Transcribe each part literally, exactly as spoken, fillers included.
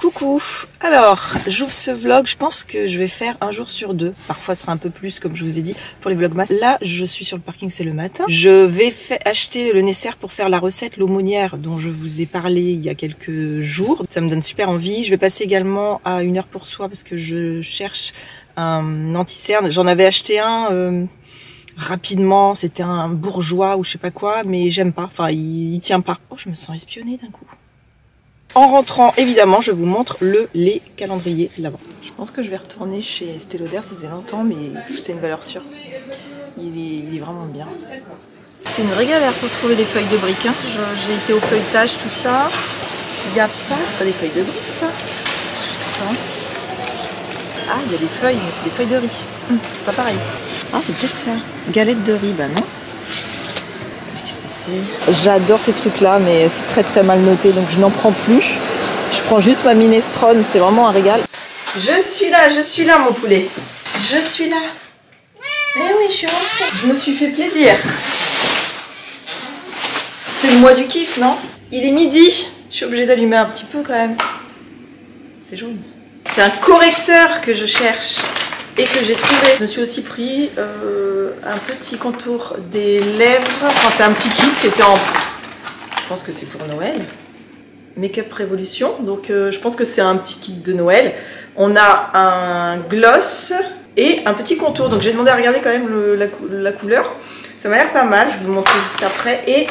Coucou. Alors, j'ouvre ce vlog, je pense que je vais faire un jour sur deux. Parfois, ce sera un peu plus, comme je vous ai dit, pour les vlogmas. Là, je suis sur le parking, c'est le matin. Je vais acheter le nécessaire pour faire la recette, l'aumônière, dont je vous ai parlé il y a quelques jours. Ça me donne super envie. Je vais passer également à une heure pour soi parce que je cherche un anti-cerne. J'en avais acheté un euh, rapidement. C'était un bourgeois ou je sais pas quoi, mais j'aime pas. Enfin, il, il tient pas. Oh, je me sens espionnée d'un coup. En rentrant, évidemment, je vous montre le les calendriers là-bas. Je pense que je vais retourner chez Estée Lauder, ça faisait longtemps, mais c'est une valeur sûre. Il est, il est vraiment bien. C'est une vraie galère pour trouver les feuilles de briques. Hein. J'ai été au feuilletage, tout ça. Il n'y a pas, c'est pas des feuilles de briques, ça. ça. Ah, il y a des feuilles, mais c'est des feuilles de riz. Hum, c'est pas pareil. Ah, c'est peut-être ça. Galette de riz, bah non. J'adore ces trucs là, mais c'est très très mal noté, donc je n'en prends plus. Je prends juste ma minestrone, c'est vraiment un régal. Je suis là, je suis là mon poulet. Je suis là. Mais oui, je suis rentrée. Je me suis fait plaisir. C'est le mois du kiff, non? Il est midi. Je suis obligée d'allumer un petit peu quand même. C'est jaune. C'est un correcteur que je cherche et que j'ai trouvé. Je me suis aussi pris euh, un petit contour des lèvres. Enfin, c'est un petit kit qui était en... Je pense que c'est pour Noël. Make-up Révolution. Donc, euh, je pense que c'est un petit kit de Noël. On a un gloss et un petit contour. Donc, j'ai demandé à regarder quand même le, la, la couleur. Ça m'a l'air pas mal. Je vais vous montrer juste après. Et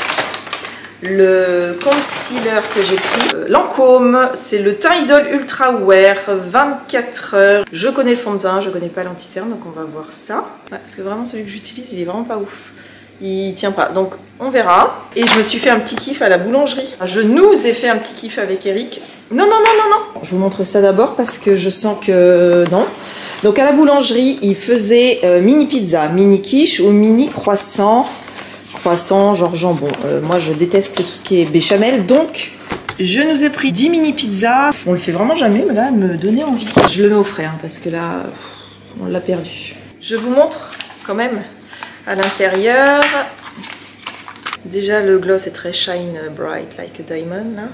le concealer que j'ai pris, euh, Lancôme, c'est le Teint Idol Ultra Wear vingt-quatre heures. Je connais le fond de teint, je connais pas l'anti-cerne, donc on va voir ça. Ouais, parce que vraiment celui que j'utilise, il est vraiment pas ouf. Il tient pas, donc on verra. Et je me suis fait un petit kiff à la boulangerie. Je nous ai fait un petit kiff avec Eric. Non, non, non, non, non. Je vous montre ça d'abord parce que je sens que non. Donc à la boulangerie, il faisait euh, mini pizza, mini quiche ou mini croissant. Croissant, genre jambon. Euh, moi, je déteste tout ce qui est béchamel, donc je nous ai pris dix mini pizzas. On le fait vraiment jamais, mais là, elle me donnait envie. Je le mets au frais, hein, parce que là, on l'a perdu. Je vous montre quand même à l'intérieur. Déjà, le gloss est très shine bright like a diamond, là.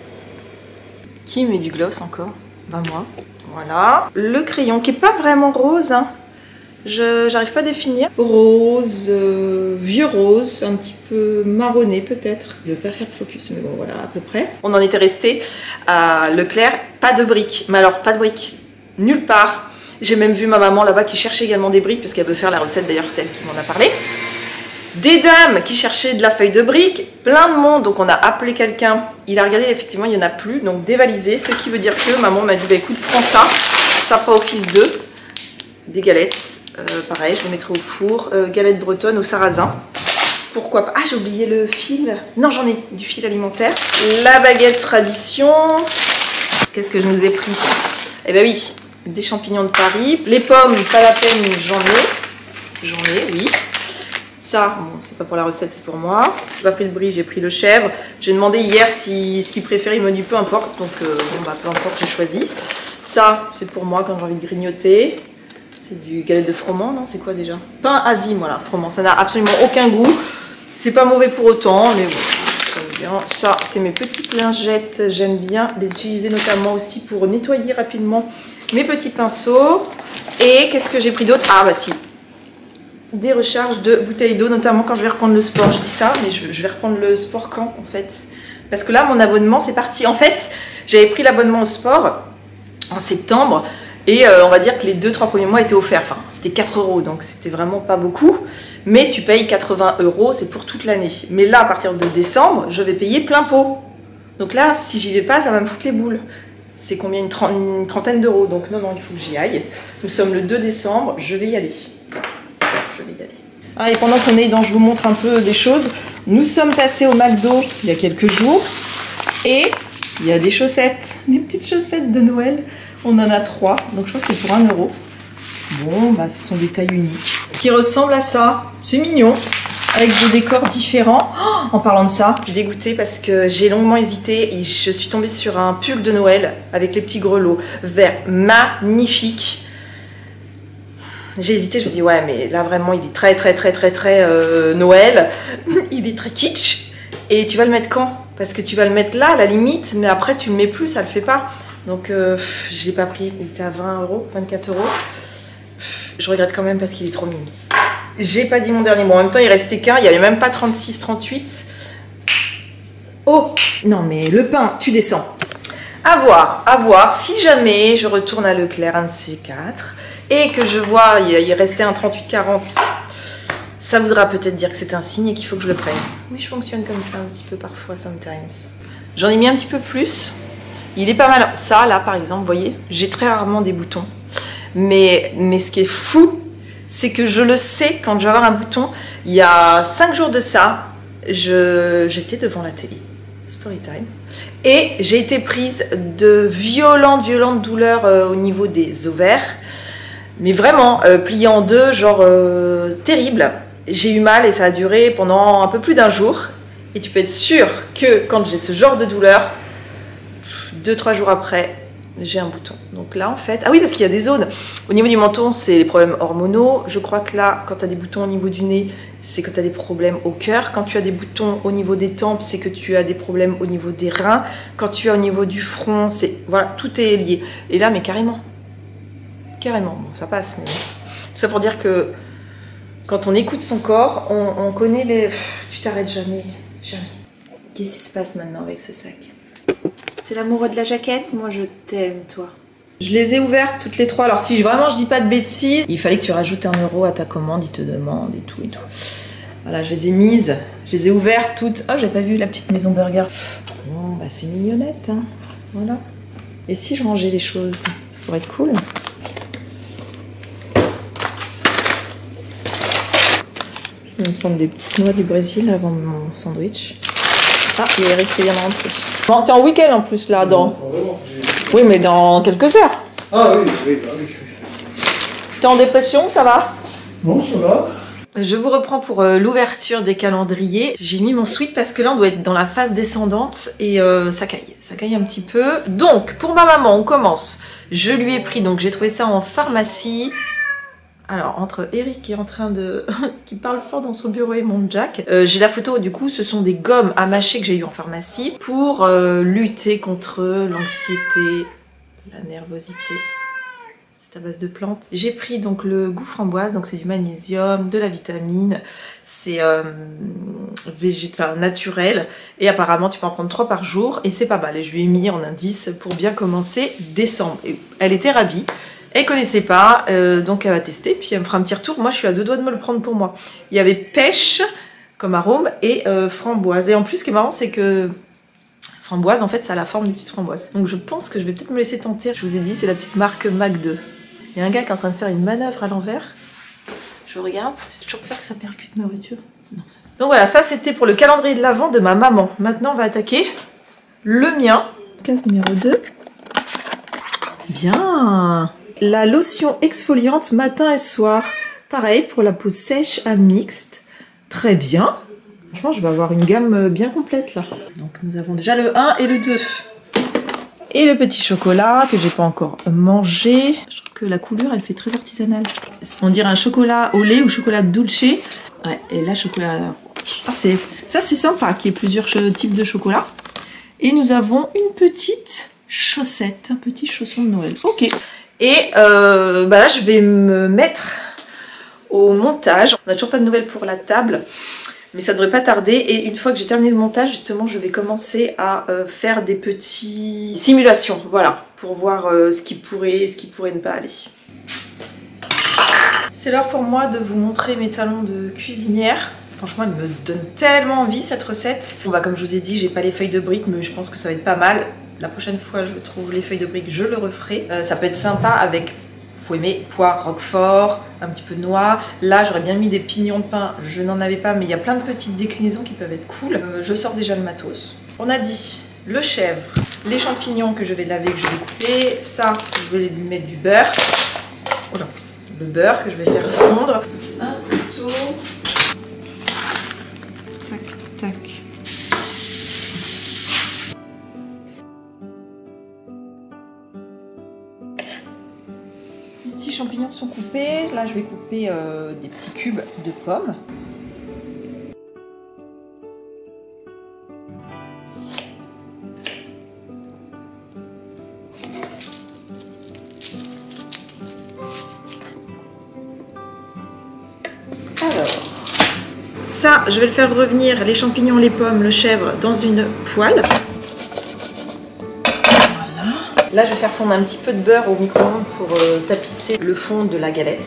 Qui met du gloss encore? Ben moi. Voilà. Le crayon qui est pas vraiment rose, hein. Je n'arrive pas à définir. Rose, euh, vieux rose, un petit peu marronné peut-être. Je ne vais pas faire de focus, mais bon voilà à peu près. On en était resté à Leclerc, pas de briques. Mais alors pas de briques, nulle part. J'ai même vu ma maman là-bas qui cherchait également des briques parce qu'elle veut faire la recette, d'ailleurs celle qui m'en a parlé. Des dames qui cherchaient de la feuille de briques, plein de monde, donc on a appelé quelqu'un. Il a regardé, effectivement il n'y en a plus, donc dévalisé. Ce qui veut dire que maman m'a dit bah écoute prends ça, ça fera office d'eux. Des galettes. Euh, pareil, je le mettrai au four. Euh, galette bretonne au sarrasin. Pourquoi pas? Ah, j'ai oublié le fil. Non, j'en ai du fil alimentaire. La baguette tradition. Qu'est-ce que je nous ai pris? Eh ben oui, des champignons de Paris. Les pommes, pas la peine, j'en ai. J'en ai, oui. Ça, bon, c'est pas pour la recette, c'est pour moi. J'ai pas pris de brie, j'ai pris le chèvre. J'ai demandé hier si ce qu'il préfère, il m'a dit peu importe. Donc, euh, bon, bah, peu importe, j'ai choisi. Ça, c'est pour moi quand j'ai envie de grignoter. C'est du galette de froment, non? C'est quoi déjà? Pain azime, voilà, froment. Ça n'a absolument aucun goût. C'est pas mauvais pour autant, mais bon, j'aime bien. Ça, c'est mes petites lingettes. J'aime bien les utiliser notamment aussi pour nettoyer rapidement mes petits pinceaux. Et qu'est-ce que j'ai pris d'autre? Ah, bah si. Des recharges de bouteilles d'eau, notamment quand je vais reprendre le sport. Je dis ça, mais je, je vais reprendre le sport quand, en fait? Parce que là, mon abonnement, c'est parti. En fait, j'avais pris l'abonnement au sport en septembre. Et euh, on va dire que les deux trois premiers mois étaient offerts. Enfin, c'était quatre euros, donc c'était vraiment pas beaucoup. Mais tu payes quatre-vingts euros, c'est pour toute l'année. Mais là, à partir de décembre, je vais payer plein pot. Donc là, si j'y vais pas, ça va me foutre les boules. C'est combien? Une, une trentaine d'euros. Donc non, non, il faut que j'y aille. Nous sommes le deux décembre, je vais y aller. Je vais y aller. Ah, et pendant qu'on est dans, je vous montre un peu des choses. Nous sommes passés au McDo il y a quelques jours. Et il y a des chaussettes, des petites chaussettes de Noël. On en a trois, donc je crois que c'est pour un euro. Bon, bah ce sont des tailles uniques. Qui ressemblent à ça. C'est mignon. Avec des décors différents. Oh, en parlant de ça, je suis dégoûtée parce que j'ai longuement hésité et je suis tombée sur un pull de Noël avec les petits grelots vert magnifique. J'ai hésité, je me dis ouais mais là vraiment il est très très très très très euh, Noël. Il est très kitsch. Et tu vas le mettre quand? Parce que tu vas le mettre là à la limite, mais après tu le mets plus, ça le fait pas. Donc euh, je l'ai pas pris, il était à vingt euros, vingt-quatre euros. Je regrette quand même parce qu'il est trop mimes. J'ai pas dit mon dernier mot. En même temps, il restait qu'un, il n'y avait même pas trente-six, trente-huit. Oh non mais le pain, tu descends. À voir, à voir. Si jamais je retourne à Leclerc, un de ces quatre, et que je vois il restait un trente-huit quarante, ça voudra peut-être dire que c'est un signe et qu'il faut que je le prenne. Oui, je fonctionne comme ça un petit peu parfois, sometimes. J'en ai mis un petit peu plus. Il est pas mal. Ça, là, par exemple, vous voyez, j'ai très rarement des boutons. Mais, mais ce qui est fou, c'est que je le sais quand je vais avoir un bouton. Il y a cinq jours de ça, j'étais devant la télé. Story time. Et j'ai été prise de violentes, violentes douleurs euh, au niveau des ovaires. Mais vraiment, euh, pliées en deux, genre euh, terrible. J'ai eu mal et ça a duré pendant un peu plus d'un jour. Et tu peux être sûr que quand j'ai ce genre de douleur, deux, trois jours après, j'ai un bouton. Donc là, en fait... Ah oui, parce qu'il y a des zones. Au niveau du menton, c'est les problèmes hormonaux. Je crois que là, quand tu as des boutons au niveau du nez, c'est que tu as des problèmes au cœur. Quand tu as des boutons au niveau des tempes, c'est que tu as des problèmes au niveau des reins. Quand tu as au niveau du front, c'est... Voilà, tout est lié. Et là, mais carrément. Carrément. Bon, ça passe, mais... Tout ça pour dire que quand on écoute son corps, on, on connaît les... Tu t'arrêtes jamais. Jamais. Qu'est-ce qui se passe maintenant avec ce sac? C'est l'amoureux de la jaquette? Moi, je t'aime, toi. Je les ai ouvertes toutes les trois. Alors, si vraiment je dis pas de bêtises, il fallait que tu rajoutes un euro à ta commande. Il te demande et tout et tout. Voilà, je les ai mises. Je les ai ouvertes toutes. Oh, j'ai pas vu la petite maison burger. Bon, bah, c'est mignonnette, hein. Voilà. Et si je rangeais les choses? Ça pourrait être cool. Je vais me prendre des petites noix du Brésil avant mon sandwich. Ah, il y a Eric qui vient de rentrer. Bon, t'es en week-end en plus là, dans... Oui, mais dans quelques heures. Ah oui, oui, bah oui. T'es en dépression, ça va? Non, ça va. Je vous reprends pour euh, l'ouverture des calendriers. J'ai mis mon sweat parce que là, on doit être dans la phase descendante et euh, ça caille. Ça caille un petit peu. Donc, pour ma maman, on commence. Je lui ai pris, donc j'ai trouvé ça en pharmacie. Alors, entre Eric qui est en train de... qui parle fort dans son bureau et mon Jack, euh, j'ai la photo, du coup, ce sont des gommes à mâcher que j'ai eu en pharmacie pour euh, lutter contre l'anxiété, la nervosité. C'est à base de plantes. J'ai pris donc le goût framboise, donc c'est du magnésium, de la vitamine, c'est euh, végé... enfin, naturel, et apparemment tu peux en prendre trois par jour, et c'est pas mal. Et je lui ai mis en indice pour bien commencer décembre. Et elle était ravie. Elle connaissait pas, euh, donc elle va tester, puis elle me fera un petit retour. Moi, je suis à deux doigts de me le prendre pour moi. Il y avait pêche comme arôme et euh, framboise. Et en plus, ce qui est marrant, c'est que framboise, en fait, ça a la forme d'une petite framboise. Donc je pense que je vais peut-être me laisser tenter. Je vous ai dit, c'est la petite marque Mac deux. Il y a un gars qui est en train de faire une manœuvre à l'envers. Je regarde, j'ai toujours peur que ça percute ma voiture. Non, ça... Donc voilà, ça c'était pour le calendrier de l'Avent de ma maman. Maintenant, on va attaquer le mien. Case numéro deux. Bien. La lotion exfoliante matin et soir. Pareil pour la peau sèche à mixte. Très bien. Franchement, je vais avoir une gamme bien complète là. Donc nous avons déjà le un et le deux. Et le petit chocolat que j'ai pas encore mangé. Je trouve que la couleur, elle fait très artisanale. On dirait un chocolat au lait ou chocolat dulce. Ouais, et là, chocolat... Ah, c'est... Ça, c'est sympa qu'il y ait plusieurs types de chocolat. Et nous avons une petite chaussette, un petit chausson de Noël. Ok. Et euh, bah là, je vais me mettre au montage. On n'a toujours pas de nouvelles pour la table, mais ça devrait pas tarder. Et une fois que j'ai terminé le montage, justement, je vais commencer à euh, faire des petites simulations, voilà, pour voir euh, ce qui pourrait, ce qui pourrait ne pas aller. C'est l'heure pour moi de vous montrer mes talons de cuisinière. Franchement, elle me donne tellement envie cette recette. Bon bah comme je vous ai dit, j'ai pas les feuilles de briques, mais je pense que ça va être pas mal. La prochaine fois je trouve les feuilles de briques, je le referai. Euh, ça peut être sympa avec, faut aimer, poire, roquefort, un petit peu de noix. Là j'aurais bien mis des pignons de pain, je n'en avais pas, mais il y a plein de petites déclinaisons qui peuvent être cool. Euh, je sors déjà le matos. On a dit le chèvre, les champignons que je vais laver, que je vais couper. Ça, je vais lui mettre du beurre. Oh là, le beurre que je vais faire fondre. Un couteau. Tac, tac. Les petits champignons sont coupés. Là, je vais couper euh, des petits cubes de pommes. Ça, je vais le faire revenir, les champignons, les pommes, le chèvre, dans une poêle. Voilà. Là, je vais faire fondre un petit peu de beurre au micro-ondes pour euh, tapisser le fond de la galette.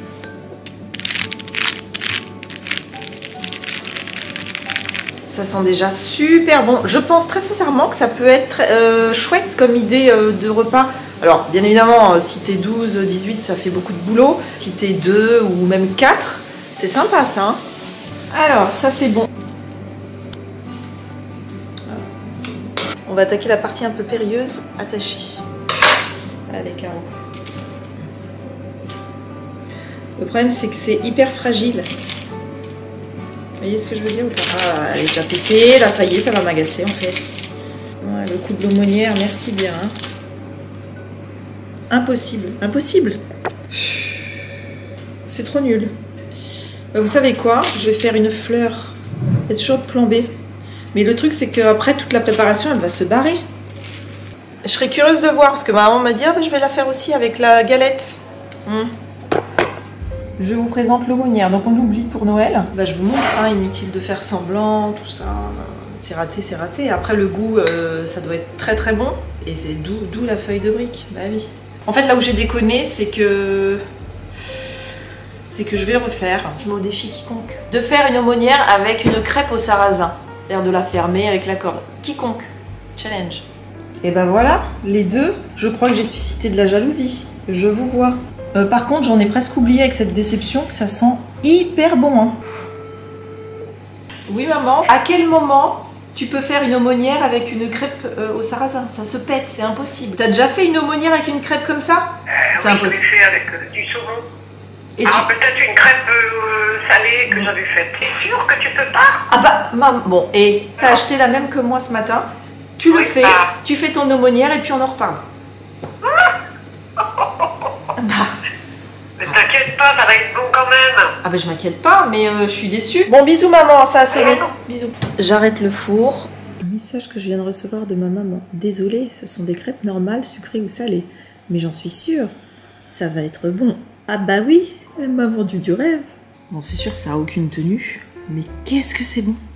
Ça sent déjà super bon. Je pense très sincèrement que ça peut être euh, chouette comme idée euh, de repas. Alors, bien évidemment, si t'es douze, dix-huit, ça fait beaucoup de boulot. Si t'es deux ou même quatre, c'est sympa ça. Hein. Alors, ça c'est bon. On va attaquer la partie un peu périlleuse, attachée. Avec un carreaux. Le problème, c'est que c'est hyper fragile. Vous voyez ce que je veux dire ou pas? Ah, elle est déjà pétée. Là, ça y est, ça va m'agacer en fait. Ouais, le coup de l'aumônière, merci bien. Hein. Impossible. Impossible. C'est trop nul. Bah, vous savez quoi? Je vais faire une fleur. Il y a toujours de plan B. Mais le truc, c'est qu'après, toute la préparation, elle va se barrer. Je serais curieuse de voir, parce que ma maman m'a dit ah, bah, je vais la faire aussi avec la galette. Hum. Je vous présente l'aumônière, donc on oublie pour Noël. Bah, je vous montre, hein, inutile de faire semblant, tout ça. C'est raté, c'est raté. Après, le goût, euh, ça doit être très très bon. Et c'est d'où la feuille de brique. Bah oui. En fait, là où j'ai déconné, c'est que... C'est que je vais le refaire. Je mets au défi quiconque. De faire une aumônière avec une crêpe au sarrasin. C'est-à-dire de la fermer avec la corde. Quiconque. Challenge. Et ben voilà, les deux, je crois que j'ai suscité de la jalousie. Je vous vois. Euh, par contre, j'en ai presque oublié avec cette déception que ça sent hyper bon. Hein. Oui maman, à quel moment tu peux faire une aumônière avec une crêpe euh, au sarrasin? Ça se pète, c'est impossible. T'as déjà fait une aumônière avec une crêpe comme ça? euh, C'est oui, impossible. Je l'ai fait avec euh, du saumon. Et ah, tu... peut-être une crêpe euh, salée que mmh. j'avais faite. T'es sûre que tu peux pas? Ah bah, maman, bon, et t'as acheté la même que moi ce matin. Tu oui, le fais, bah. tu fais ton aumônière et puis on en reparle. Bah. Mais t'inquiète pas, ça va être bon quand même. Ah bah je m'inquiète pas, mais euh, je suis déçue. Bon, bisous maman, ça a sonné. Bisous. J'arrête le four. Un message que je viens de recevoir de ma maman. Désolée, ce sont des crêpes normales, sucrées ou salées. Mais j'en suis sûre, ça va être bon. Ah bah oui, elle m'a vendu du rêve. Bon, c'est sûr, ça a aucune tenue. Mais qu'est-ce que c'est bon.